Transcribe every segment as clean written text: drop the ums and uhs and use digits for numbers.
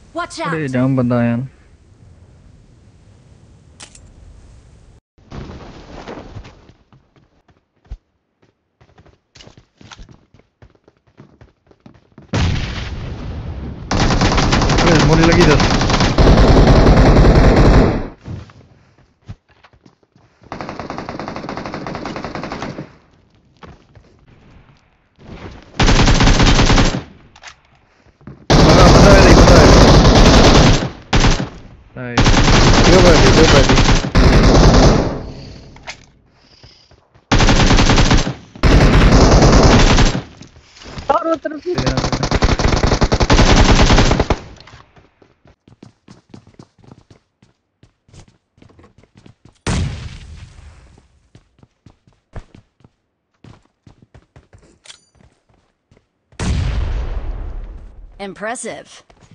Watch अरे out! जाम बंदा आया मोरी लगी 10 बंदा है नाइस दो बैठी चारों तरफ से Impressive.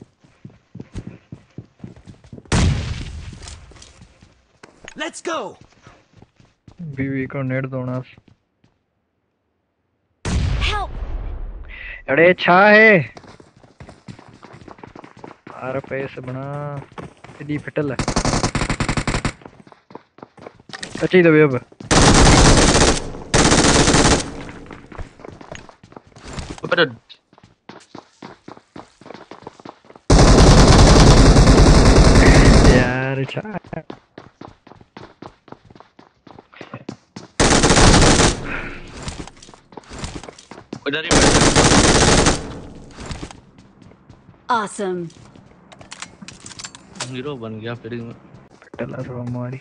Let's go. बीवी को नेट दोना Help! अरे छा है आर पैसे बना इदी फिटल है अच्छी दबे अब ऊपर यार छा उधर ही बैठा Awesome. हीरो बन गया फिर मैं फिटल है तो हमारी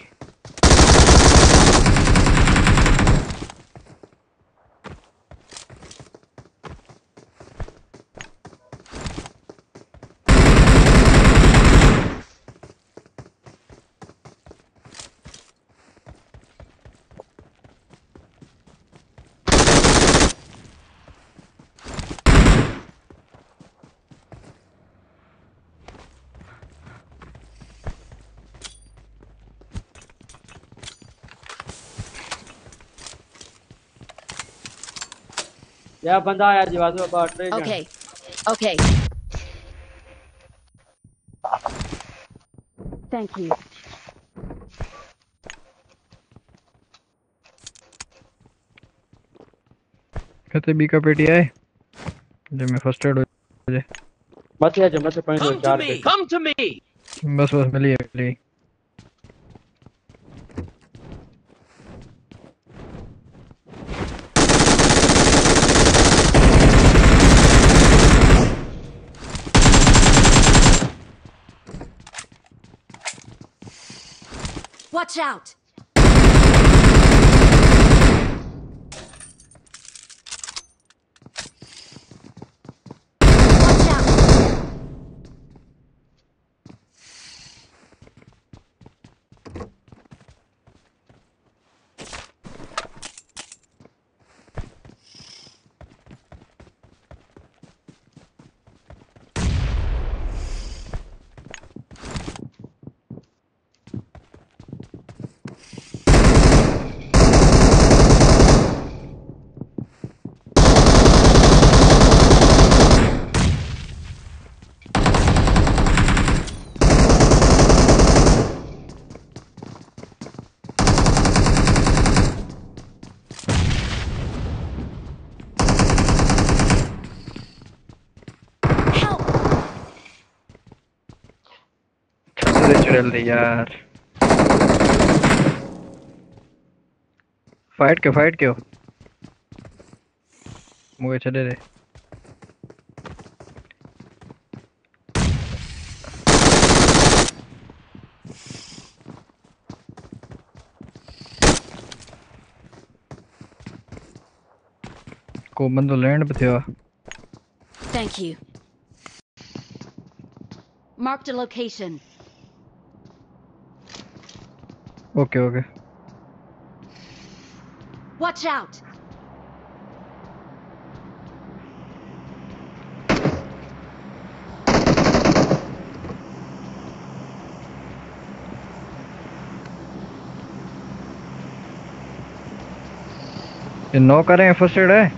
या बंदा आया जी बाजू बाट रहे Okay. Okay. Thank you. कहते बी का पेटी आए जब मैं फर्स्ट एड हो जाए मत या मत पॉइंट Come to चार me. पे Come to me. बस मिली Watch out! Watch out! Help! चल रही यार फाइट क्यों मुझे चले रे को बंदो लैंड पे थे Thank you. Marked a location. Okay Watch out! ये नौ करें फर्स्ट एड है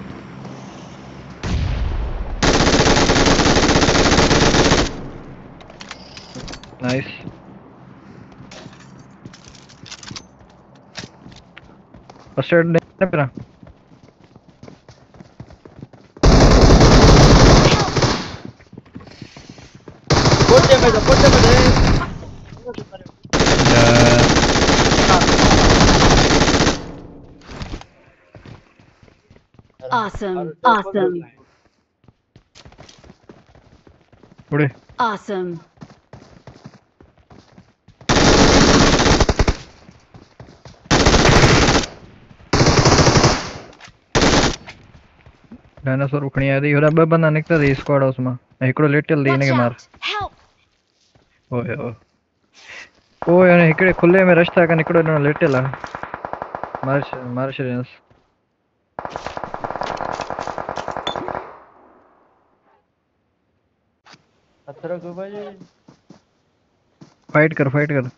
नाइस फर्स्ट एड नहीं मेरा Put them in. Awesome. Awesome. उड़े Awesome. डायनासोर उखणी आ रही और अब बंदा निकता दी स्क्वाड हाउस में एकड़ो लेटल दी Watch ने के मार out! Help! ओए ओए याने इकडे खुले में रास्ता का निकड़ो न लेटेला मार शरेंस पत्थरों के ऊपर जी। फाइट कर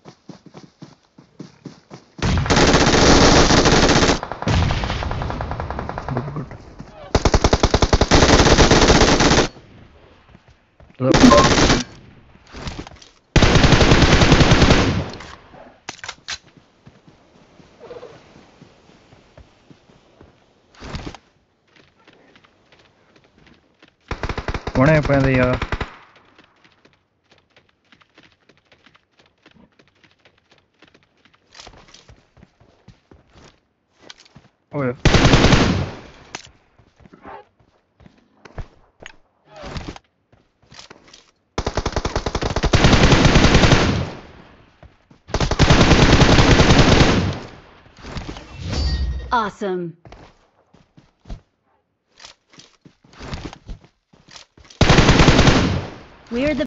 गुड वणे पे यार ओए Awesome. We're the